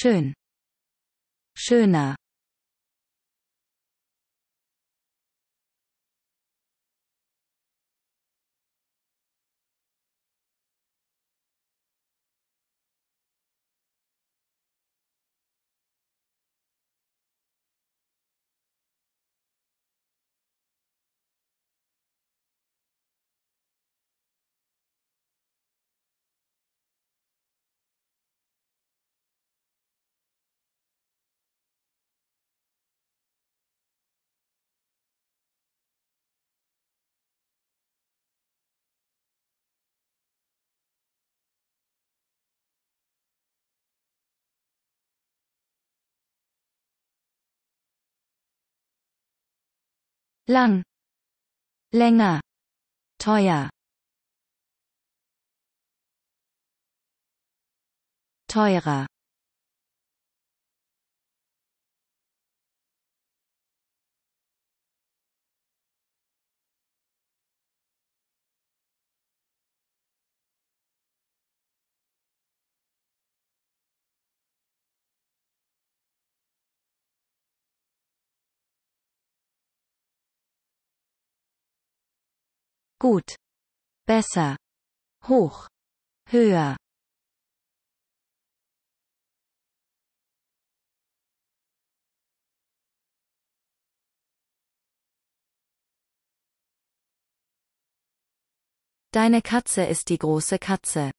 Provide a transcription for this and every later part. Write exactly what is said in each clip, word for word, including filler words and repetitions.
Schön. Schöner. Lang. Länger. Teuer. Teurer. Gut. Besser. Hoch. Höher. Deine Katze ist die große Katze.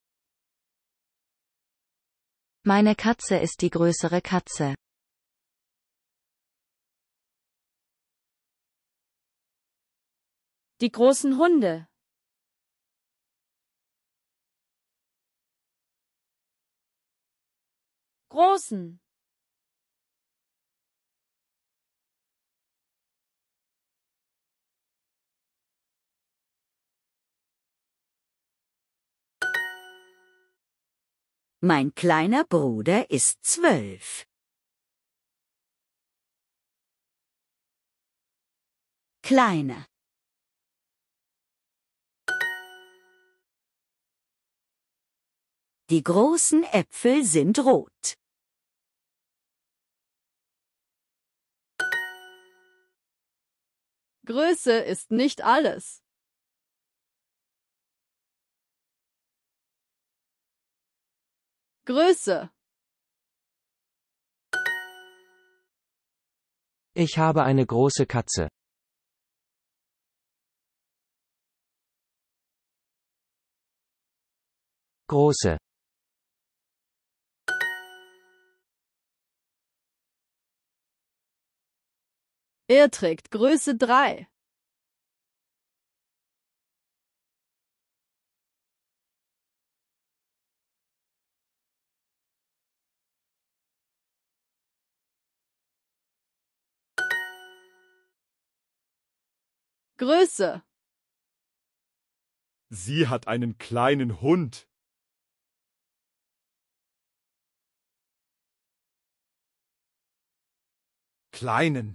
Meine Katze ist die größere Katze. Die großen Hunde. Großen. Mein kleiner Bruder ist zwölf. Kleiner. Die großen Äpfel sind rot. Größe ist nicht alles. Größe. Ich habe eine große Katze. Große. Er trägt Größe drei. Größe. Sie hat einen kleinen Hund. Kleinen.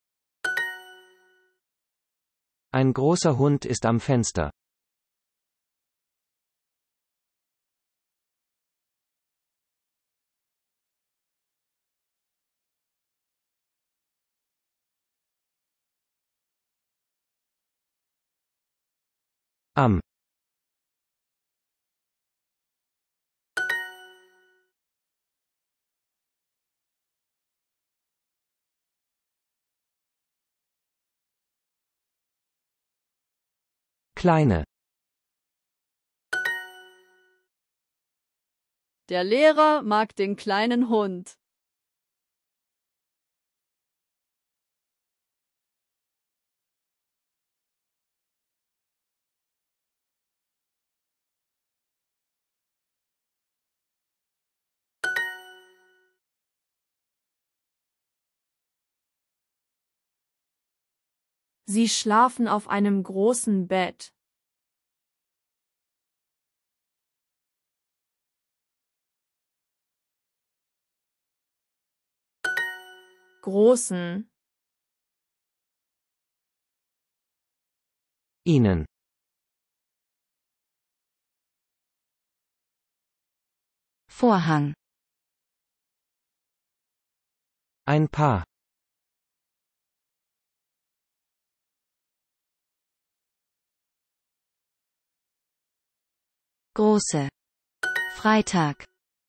Ein großer Hund ist am Fenster. Am. Kleine. Der Lehrer mag den kleinen Hund. Sie schlafen auf einem großen Bett. Großen. Ihnen. Vorhang. Ein Paar. Große. Freitag.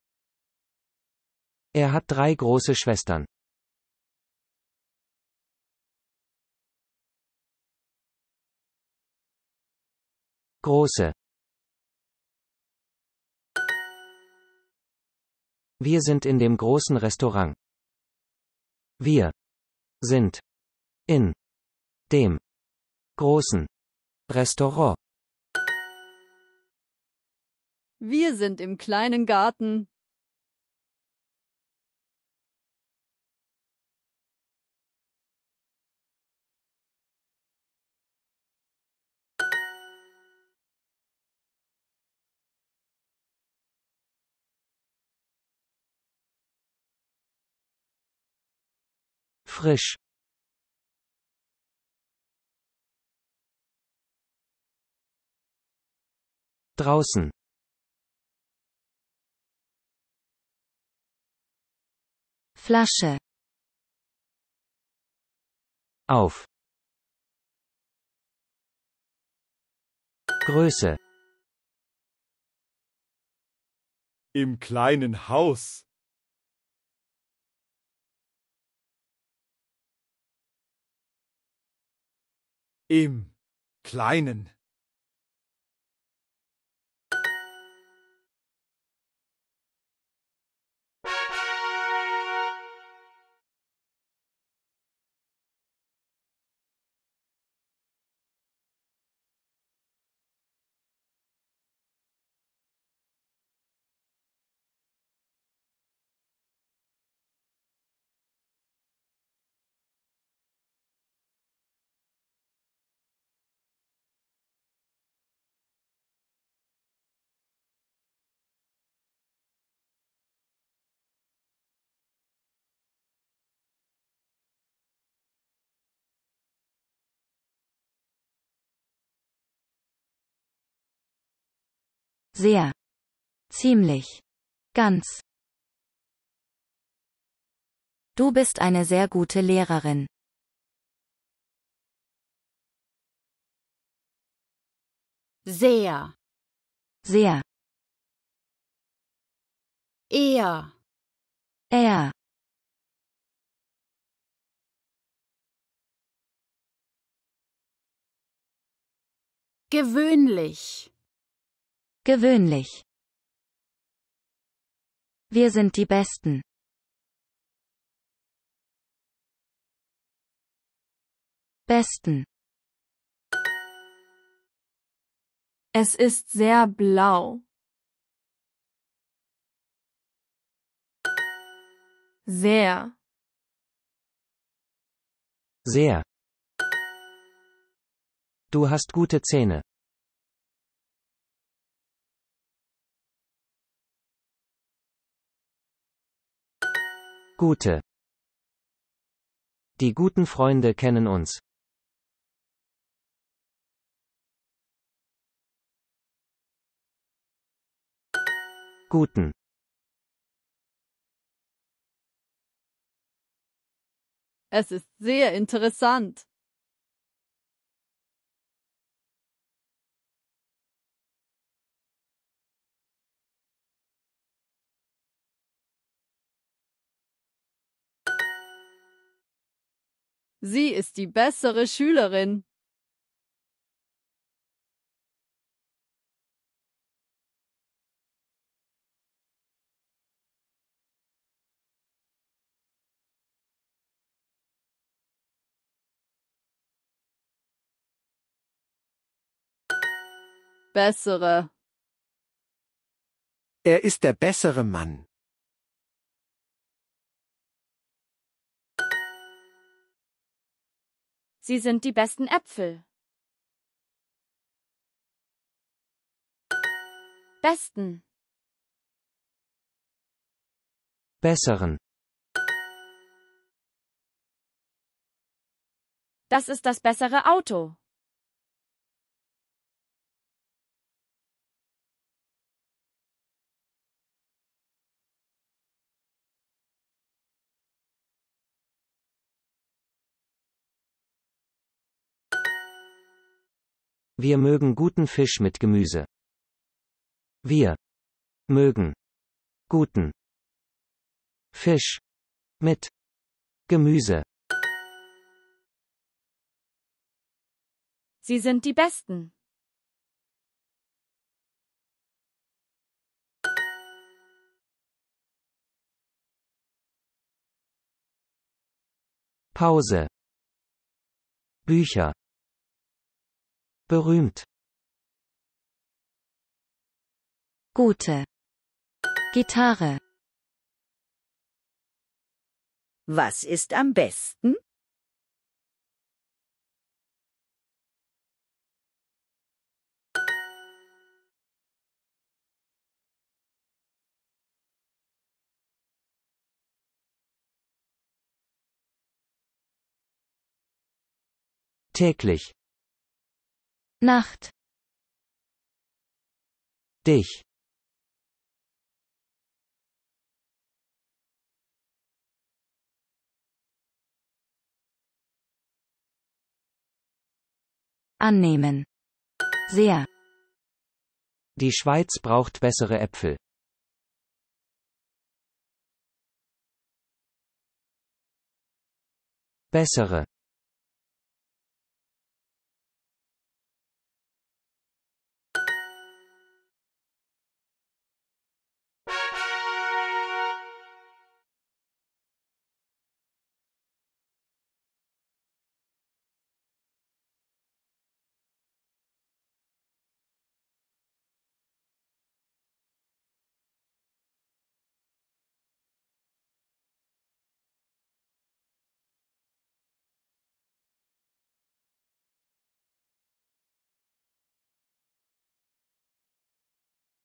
Er hat drei große Schwestern. Große. Wir sind in dem großen Restaurant. Wir sind in dem großen Restaurant. Wir sind im kleinen Garten. Frisch. Draußen. Flasche. Auf. Größe. Im kleinen Haus. Im kleinen. Sehr. Ziemlich. Ganz. Du bist eine sehr gute Lehrerin. Sehr. Sehr. Eher. Er. Gewöhnlich. Gewöhnlich. Wir sind die Besten. Besten. Es ist sehr blau. Sehr. Sehr. Du hast gute Zähne. Gute. Die guten Freunde kennen uns. Guten. Es ist sehr interessant. Sie ist die bessere Schülerin. Bessere. Er ist der bessere Mann. Sie sind die besten Äpfel. Besten. Besseren. Das ist das bessere Auto. Wir mögen guten Fisch mit Gemüse. Wir mögen guten Fisch mit Gemüse. Sie sind die Besten. Pause. Bücher. Berühmt. Gute. Gitarre. Was ist am besten? Täglich. Nacht. Dich. Annehmen. Sehr. Die Schweiz braucht bessere Äpfel. Bessere.